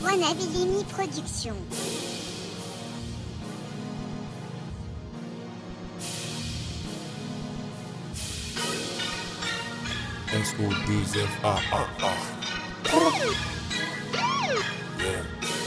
Wannabilly Production. School DZ. Yeah.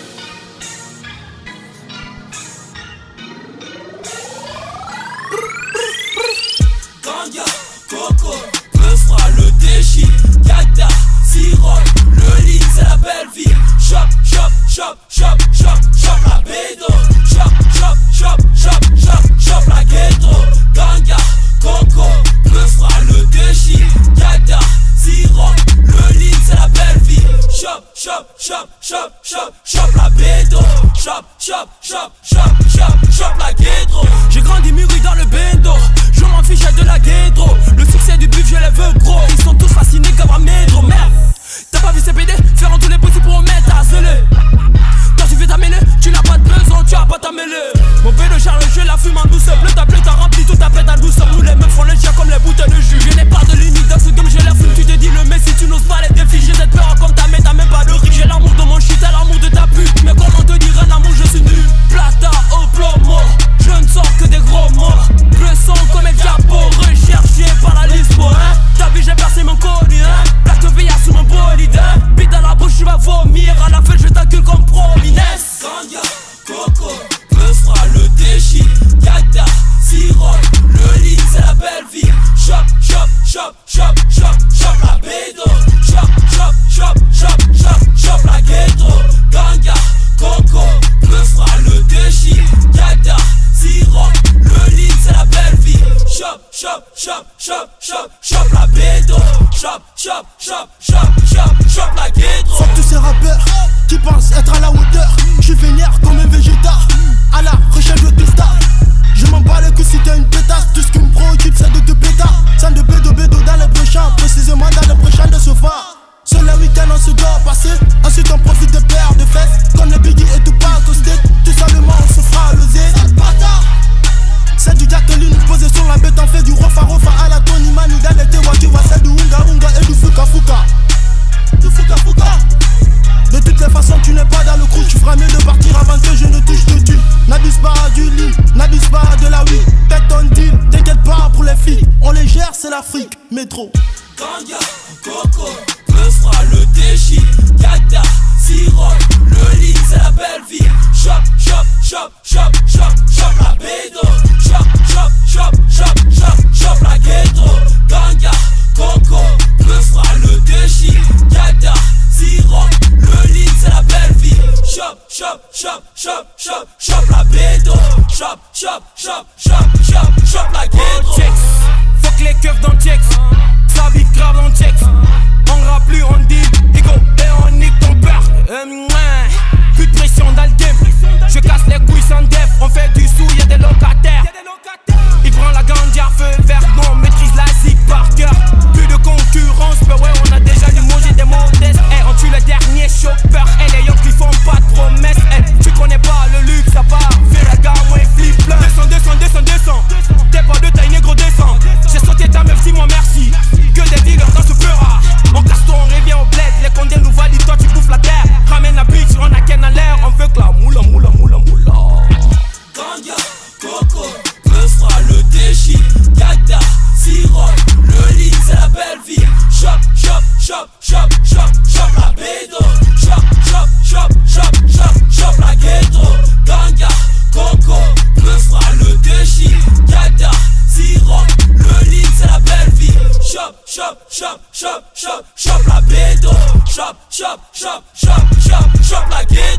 Ganja, coco, me fera le déchi. Gata, sirop, le lit c'est la belle vie. Chop, chop, chop, chop, chop, chop la bédo. Chop, chop, chop, chop, chop, chop la ghetto. Ganja, coco, me fera le déchi. Gata, sirop, le lit c'est la belle vie. Chop, chop, chop, chop, chop, chop la bédo. Chop, chop, chop, chop, chop, chop la ghetto. J'ai grandi mûri dans le bendo. Je m'en fiche de la ghetto. Le succès du bif je les veux gros. Ils sont tous fascinés comme un métro. Merde, t'as pas vu ces PD faire en tous les possibles pour mettre à zéler. Quand tu fais ta mêlée, tu n'as pas de besoin, tu as pas ta mêlée. Mon pédo charle, je la fume en douceur. Bleu t'as rempli tout ta pète à douceur. Nous les meufs font le chien comme les bouteilles de jus. Je n'ai pas de limite dans ce game, je la fume. Tu te dis le messi, tu n'oses pas les défis. J'ai cette peur comme ta mère, t'as même pas de riz. J'ai l'amour de mon shit, t'as l'amour de ta pute. Mais comment te dire un amour, je suis nul. Plata au plomo, je ne sors que des gros mots. Le son comme El Capo, recherché par la Lisbo, hein. T'as vu, j'ai percé mon colis, hein. Plaque de VIA sous mon bolide, hein. Bite dans la bouche, tu vas vomir. À la fin, je t'encule comme Prominence. Ganja, coco, me fera le déchi. Gata, sirop, le lit, c'est la belle vie. Chop, chop, chop, chop, chop, chop la bédo. Chop, chop, chop, chop, chop, chop la ghetto. Ganja, coco, me fera le déchi. Gata, sirop, le lit, c'est la belle vie. Chop, chop, chop, chop, chop, chop la bédo. Chop, chop, chop, chop, chop, chop la ghetto. Fuck tous ces rappeurs qui pensent être à la hauteur. J'suis vénère comme un végétar, à la recherche de stars. Je m'en bats les couilles si t'es une pétasse. Tout ce qui me préoccupe c'est de te pétard. Sans de bédo dans les prochains, précisément dans les prochains de ce phare. Seul le week-end on se doit passer. Ensuite on profite de paires de fesses. Comme les biggies et tout pas accosté. Tout simplement on se fera loser. C'est du Gatling posé sur la bête. On fait du rofa rofa à la Tony Mani. Dans les tewa tu vois c'est du unga unga et du fuka fuka. Du fuka fuka. De toutes les façons tu n'es pas dans le crew. Tu feras mieux de partir avant que je ne touche le tube. N'abuse pas du lit, n'abuse pas de la weed. Fais ton deal, t'inquiète pas pour les filles. On les gère, c'est l'Afrique, métro. Ganja, coco, me fera le déchi. Gata, sirop, le lit, c'est la belle vie. Chop, chop, chop, chop, chop, chop la bédo. Chop, chop, chop, chop, chop, chop la ghetto. Ganja, coco, me fera le déchi. Gata, sirop, le lit, c'est la belle vie. Chop, chop, chop, chop, chop, chop la bédo. Chop, chop, chop, chop, chop, chop la ghetto. Fuck les keufs dans le checks. Ça vit grave dans le checks. On rappe plus, on deal, ego, et on nique ton père. Plus de pression dans le game. Je casse les couilles sans def. On fait du sou, y'a des locataires. Il prend la ganja, feu vert, non, maîtrise la zig par cœur. Plus de concurrence, mais ouais, on a déjà du manger des modestes. On tue le dernier chauffeur. Les yokes qui font pas de promesses. Tu connais pas le luxe, ça part. Fais la gamme, moi, flip plein. Descends. T'es pas de taille, négro, descends. J'ai sauté ta meuf, dis-moi merci. Que des dealers dans ce fera. On casse toi, on revient au bled. Les condés nous valident, toi tu bouffes la terre. Ramène la bitch, on a ken à l'air. On veut que la moula. Ganja, coco, me fera le déchi. Gata, sirop, le lit, c'est la belle vie. Chop, chop, chop, chop, chop, chop la bédo. Chop, chop, chop, chop, chop, chop la ghetto. Ganja, coco, me fera le déchi. Gata, sirop, le lit, c'est la belle vie. Chop, chop, chop, chop, chop, chop la bédo. Chop, chop, chop, chop, chop, chop la ghetto.